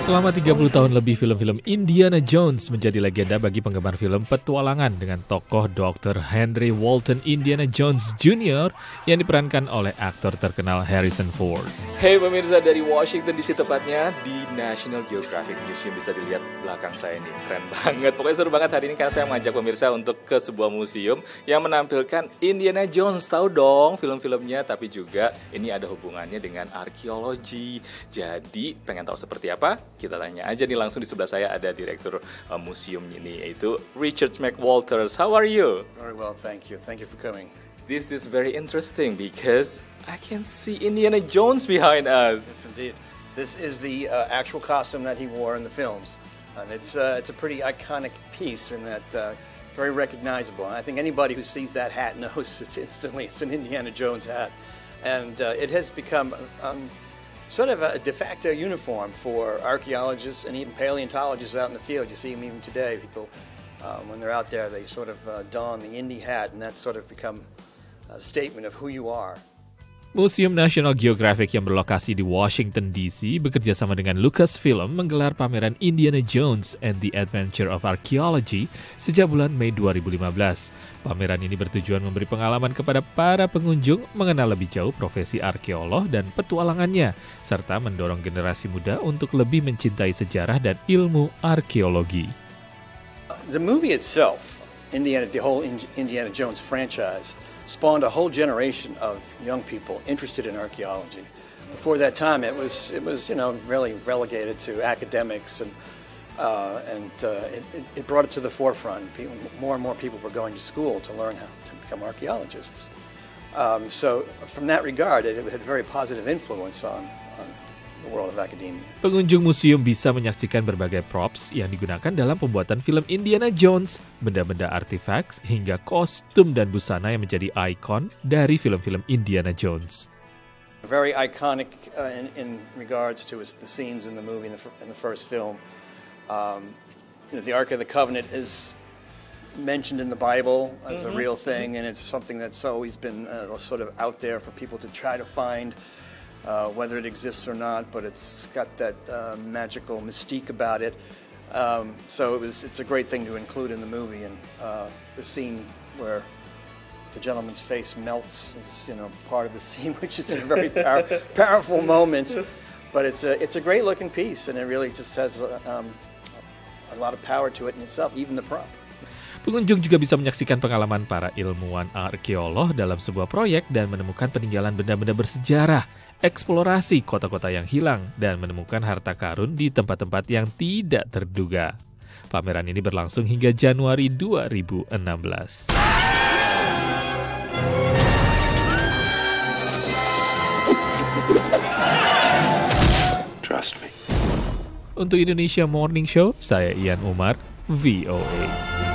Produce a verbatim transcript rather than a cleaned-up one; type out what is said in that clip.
Selama tiga puluh tahun lebih, film-film Indiana Jones menjadi legenda bagi penggemar film petualangan dengan tokoh dokter Henry Walton Indiana Jones Junior yang diperankan oleh aktor terkenal Harrison Ford. Hey pemirsa, dari Washington D C tepatnya di National Geographic Museum, bisa dilihat belakang saya ini, keren banget. Pokoknya seru banget hari ini karena saya mengajak pemirsa untuk ke sebuah museum yang menampilkan Indiana Jones. Tahu dong film-filmnya, tapi juga ini ada hubungannya dengan arkeologi. Jadi pengen tahu seperti apa? Kita tanya aja nih langsung. Di sebelah saya ada direktur uh, museum ini, yaitu Richard McWalters. How are you? Very well, thank you. Thank you for coming. This is very interesting because I can see Indiana Jones behind us. Yes, indeed. This is the uh, actual costume that he wore in the films, and it's uh, it's a pretty iconic piece in that uh, very recognizable. And I think anybody who sees that hat knows it's instantly it's an Indiana Jones hat, and uh, it has become um, sort of a de facto uniform for archaeologists and even paleontologists out in the field. You see them even today. People, um, when they're out there, they sort of uh, don the Indy hat, and that's sort of become a statement of who you are. Museum National Geographic yang berlokasi di Washington D C bekerja sama dengan Lucasfilm menggelar pameran Indiana Jones and the Adventure of Archaeology sejak bulan Mei dua ribu lima belas. Pameran ini bertujuan memberi pengalaman kepada para pengunjung mengenal lebih jauh profesi arkeolog dan petualangannya, serta mendorong generasi muda untuk lebih mencintai sejarah dan ilmu arkeologi. The movie itself, Indiana, the whole Indiana Jones franchise, spawned a whole generation of young people interested in archaeology. Before that time, it was it was you know really relegated to academics, and uh, and uh, it, it brought it to the forefront. People, more and more people were going to school to learn how to become archaeologists. Um, so, from that regard, it, it had a very positive influence on. on the world of academia. Pengunjung museum bisa menyaksikan berbagai props yang digunakan dalam pembuatan film Indiana Jones, benda-benda artifaks hingga kostum dan busana yang menjadi ikon dari film-film Indiana Jones. Very iconic uh, in, in regards to the scenes in the movie in the, in the first film. Um, you know, the Ark of the Covenant is mentioned in the Bible as mm-hmm. a real thing, and it's something that's always been uh, sort of out there for people to try to find. Uh, whether it exists or not, but it's got that uh, magical mystique about it. Um, so it was, it's a great thing to include in the movie, and uh, the scene where the gentleman's face melts is, you know, part of the scene, which is a very power, powerful moment. But it's a, it's a great looking piece, and it really just has a, um, a lot of power to it in itself, even the prop. Pengunjung juga bisa menyaksikan pengalaman para ilmuwan arkeolog dalam sebuah proyek dan menemukan peninggalan benda-benda bersejarah, eksplorasi kota-kota yang hilang, dan menemukan harta karun di tempat-tempat yang tidak terduga. Pameran ini berlangsung hingga Januari dua ribu enam belas. Trust me. Untuk Indonesia Morning Show, saya Ian Umar, V O A.